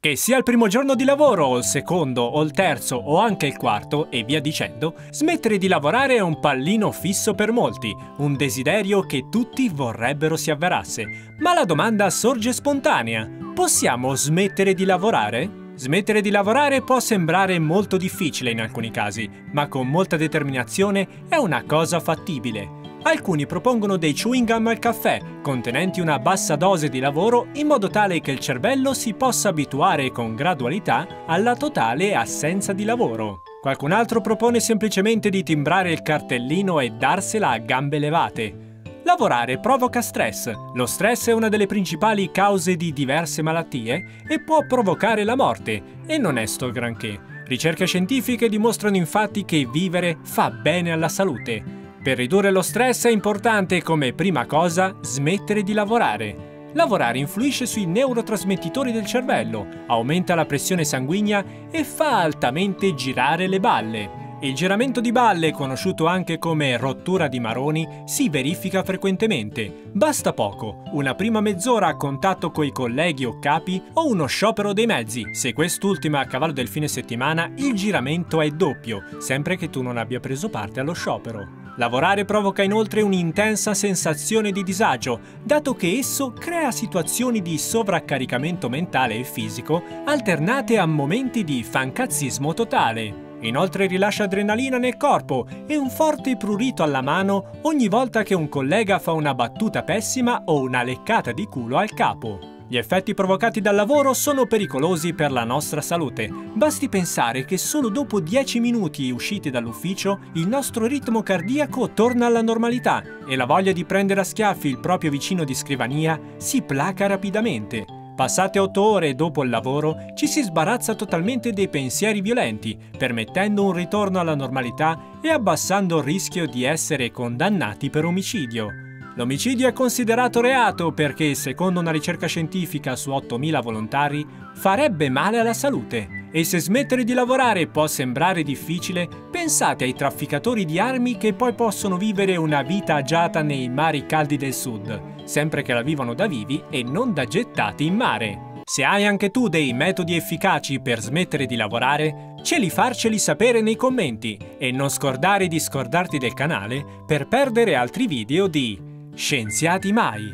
Che sia il primo giorno di lavoro, o il secondo, o il terzo, o anche il quarto, e via dicendo, smettere di lavorare è un pallino fisso per molti, un desiderio che tutti vorrebbero si avverasse. Ma la domanda sorge spontanea: possiamo smettere di lavorare? Smettere di lavorare può sembrare molto difficile in alcuni casi, ma con molta determinazione è una cosa fattibile. Alcuni propongono dei chewing gum al caffè, contenenti una bassa dose di lavoro in modo tale che il cervello si possa abituare con gradualità alla totale assenza di lavoro. Qualcun altro propone semplicemente di timbrare il cartellino e darsela a gambe levate. Lavorare provoca stress. Lo stress è una delle principali cause di diverse malattie e può provocare la morte, e non è sto granché. Ricerche scientifiche dimostrano infatti che vivere fa bene alla salute. Per ridurre lo stress è importante, come prima cosa, smettere di lavorare. Lavorare influisce sui neurotrasmettitori del cervello, aumenta la pressione sanguigna e fa altamente girare le balle. Il giramento di balle, conosciuto anche come rottura di maroni, si verifica frequentemente. Basta poco, una prima mezz'ora a contatto coi colleghi o capi o uno sciopero dei mezzi. Se quest'ultima a cavallo del fine settimana, il giramento è doppio, sempre che tu non abbia preso parte allo sciopero. Lavorare provoca inoltre un'intensa sensazione di disagio, dato che esso crea situazioni di sovraccaricamento mentale e fisico alternate a momenti di fancazzismo totale. Inoltre rilascia adrenalina nel corpo e un forte prurito alla mano ogni volta che un collega fa una battuta pessima o una leccata di culo al capo. Gli effetti provocati dal lavoro sono pericolosi per la nostra salute. Basti pensare che solo dopo 10 minuti usciti dall'ufficio il nostro ritmo cardiaco torna alla normalità e la voglia di prendere a schiaffi il proprio vicino di scrivania si placa rapidamente. Passate 8 ore dopo il lavoro ci si sbarazza totalmente dei pensieri violenti, permettendo un ritorno alla normalità e abbassando il rischio di essere condannati per omicidio. L'omicidio è considerato reato perché, secondo una ricerca scientifica su 8.000 volontari, farebbe male alla salute. E se smettere di lavorare può sembrare difficile, pensate ai trafficatori di armi che poi possono vivere una vita agiata nei mari caldi del sud, sempre che la vivano da vivi e non da gettati in mare. Se hai anche tu dei metodi efficaci per smettere di lavorare, farceli sapere nei commenti e non scordare di scordarti del canale per perdere altri video di Scienziati Mai.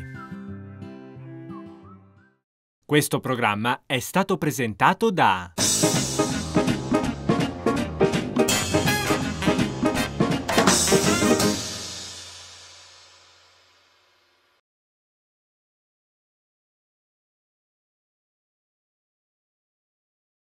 Questo programma è stato presentato da